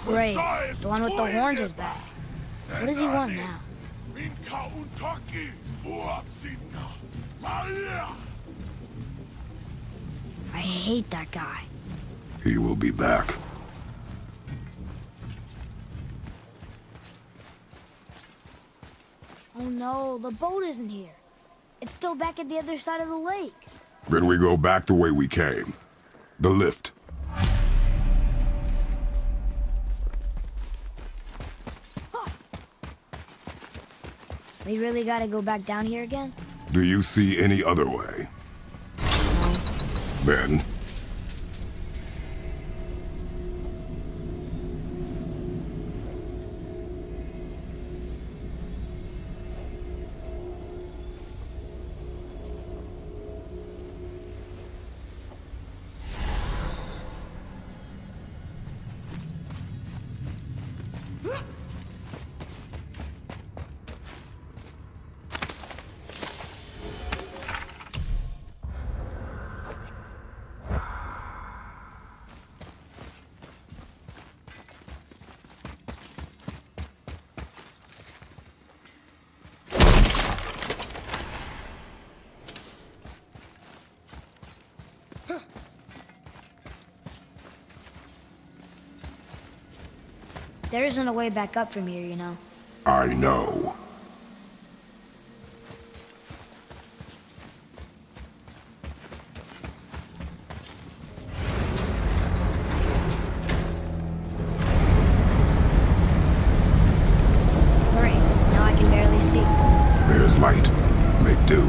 Great. The one with the horns is back. What does he want now? I hate that guy. He will be back. Oh no, the boat isn't here. It's still back at the other side of the lake. Then we go back the way we came. The lift. We really gotta go back down here again? Do you see any other way? No. Then... There isn't a way back up from here, you know. I know. Great. Now I can barely see. There's light. Make do.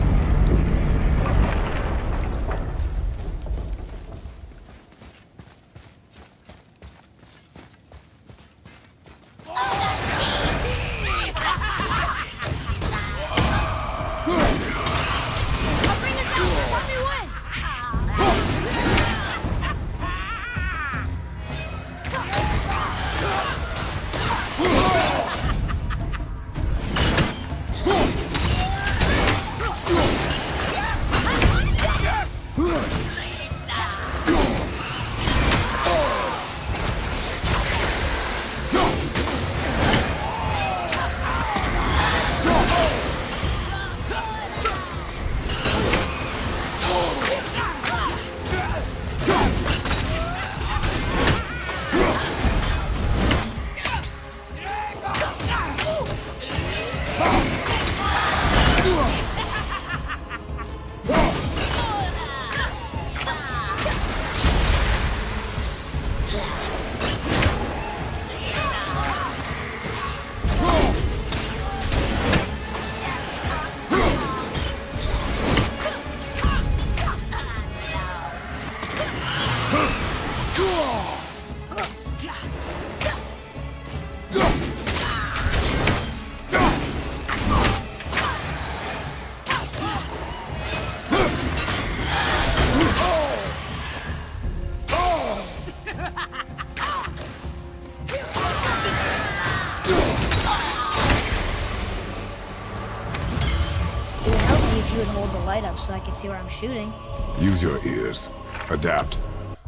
So I can see where I'm shooting. Use your ears. Adapt.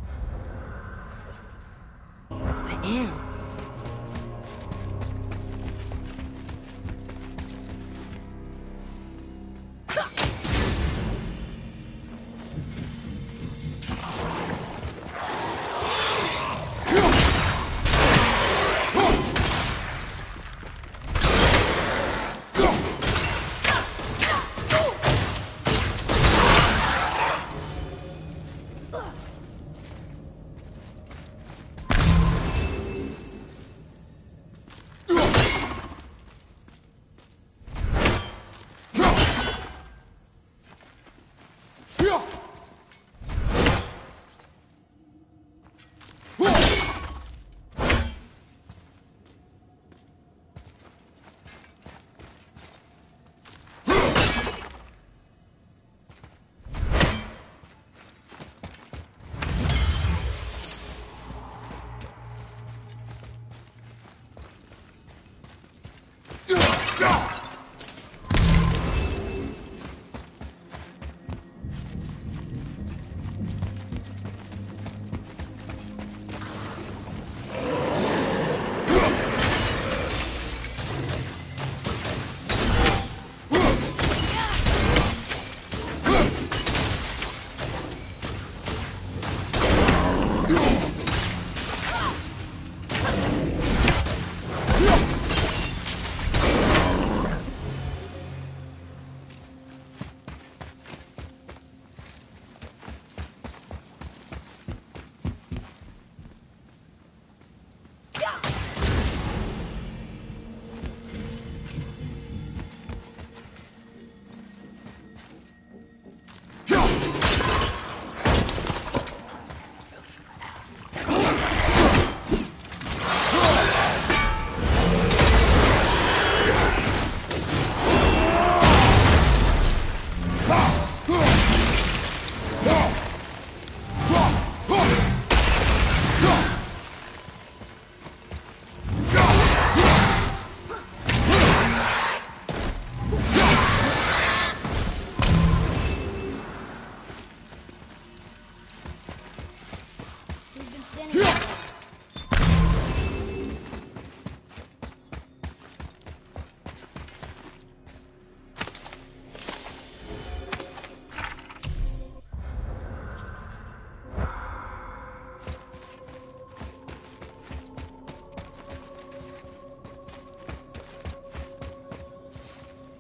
I am.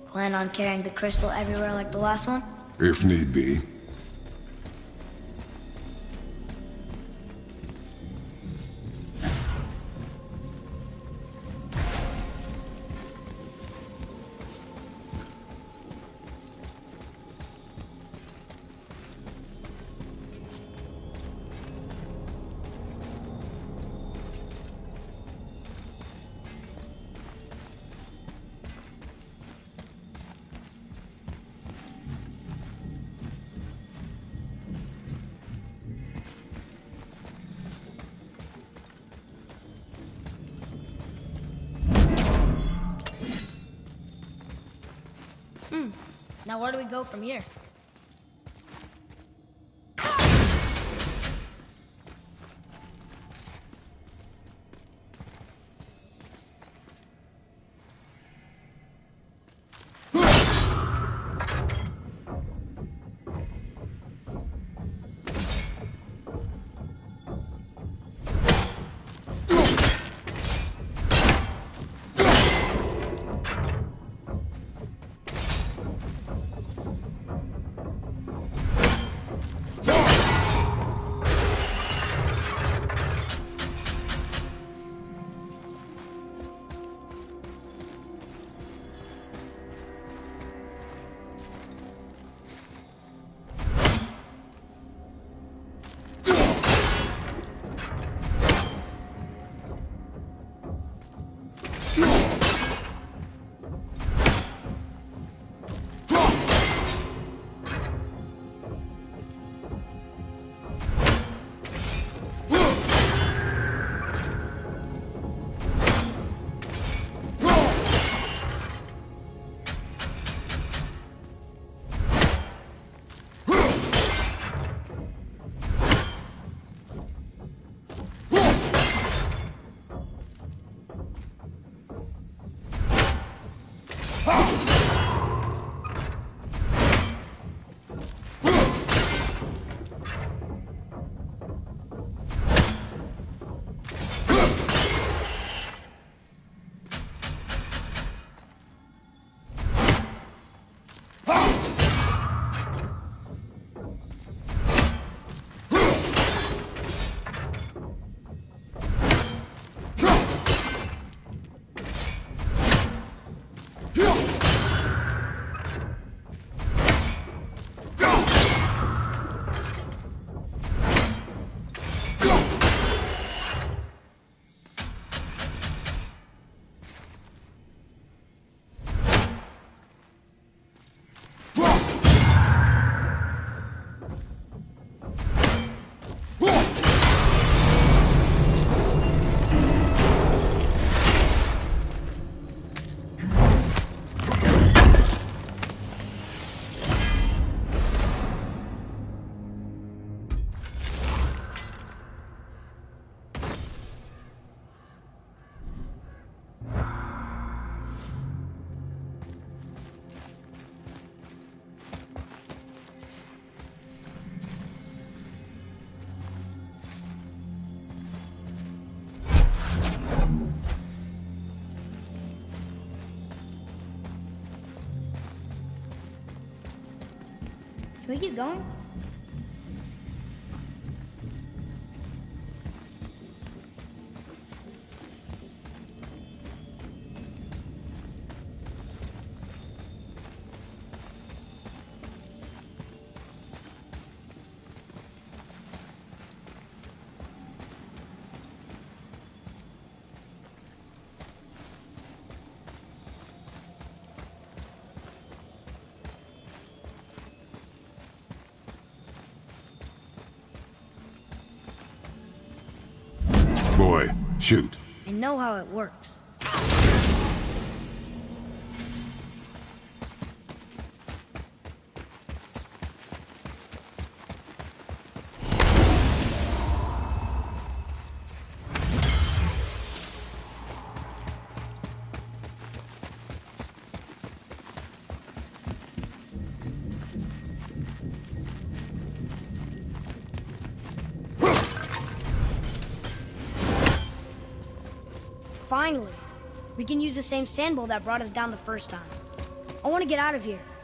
Plan on carrying the crystal everywhere like the last one? If need be. Now where do we go from here? Can we keep going? Boy, shoot. I know how it works. Finally, we can use the same sand bowl that brought us down the first time. I want to get out of here.